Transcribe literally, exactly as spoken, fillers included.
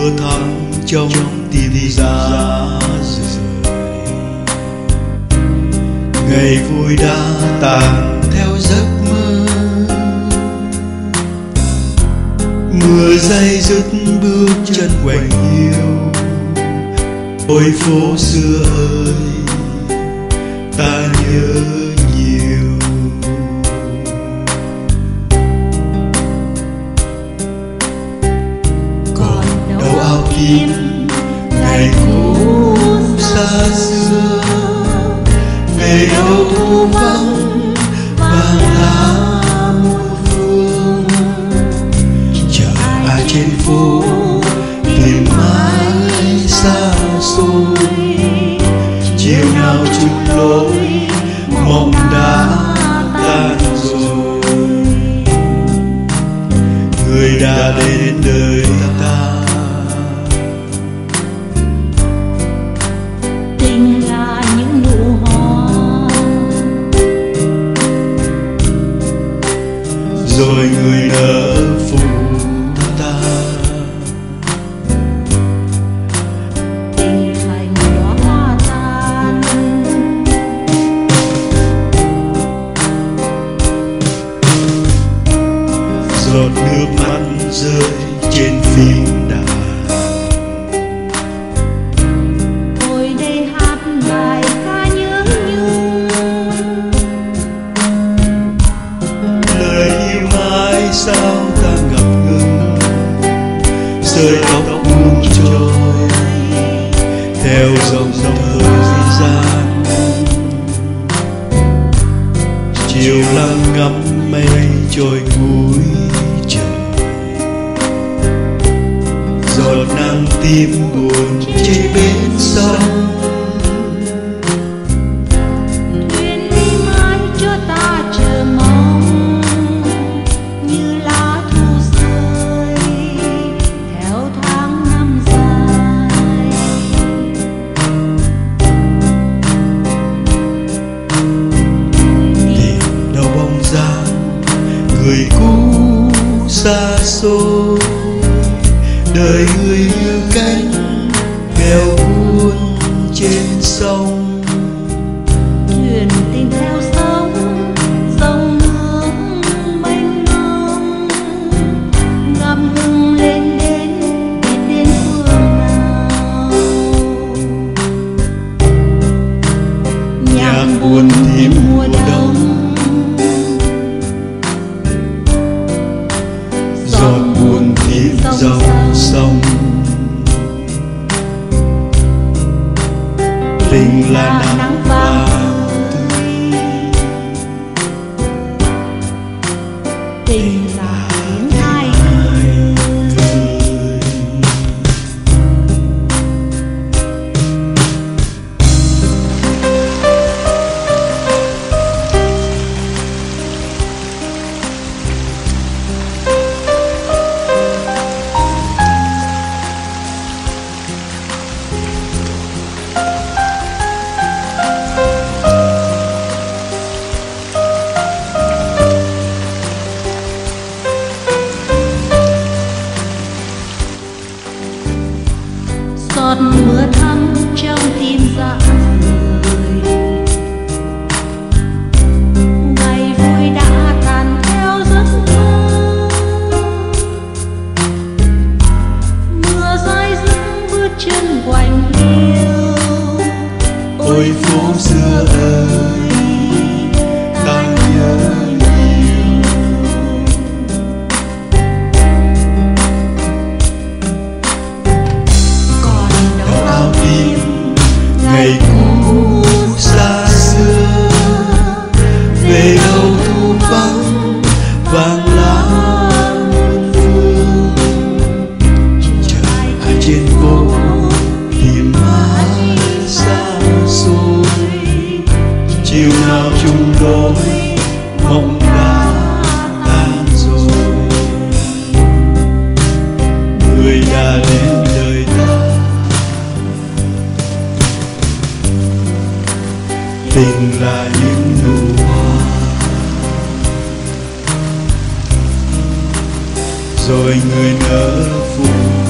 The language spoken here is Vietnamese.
mơ thắm trong tim giá rời. Ngày vui đã tàn theo giấc mơ, mưa day dứt bước chân quạnh hiu. Ôi phố xưa ơi, ta nhớ nhiều. Còn đâu áo tím ngày cũ xa xưa, về đâu thu vắng vàng lá muôn phương. Chờ ai trên phố tìm mãi xa xôi, chiều nào chung lối mộng đã tan rồi. Người đã đến đời ta, tình là những nụ hoa, rồi người nở phủ ta. tình thành đóa hoa tan, giọt nước mắt rơi trên phím đàn. ngồi đây hát bài ca nhớ nhung. Lời yêu mãi sao ta ngập ngừng, rơi tóc buông trôi theo dòng thời gian. Chiều lặng ngắm mây trôi cuối trời, giọt nắng tím buồn trên bến sông. Thuyền đi mãi cho ta chờ mong, như lá thu rơi theo tháng năm dài. Tìm đâu bóng dáng người cũ xa xôi, đời người như cánh bèo buôn trên sông. Thuyền tình theo sông, dòng nước mênh mông, ngập ngừng lên đến biết đến phương nào. Nhạc buồn thêm mùa đông, giọt buồn thêm dòng sông. Tình là nắng vàng tươi, tình là tiếng hai người. cười. Giọt mưa thắm trong tim dạ rời, ngày vui đã tàn theo giấc mơ. Mưa rơi dứt bước chân quạnh hiu. Ôi phố xưa ơi, ta nhớ nhiều. Còn đâu Áo tím ngày cũ xa xưa, về đâu thu vắng vàng lá muôn phương. Chờ ai trên phố tìm mãi xa xôi, chiều nào chung đôi mộng đã tan rồi. Người đã đến đời ta, tình là những nụ hoa, rồi người nở phủ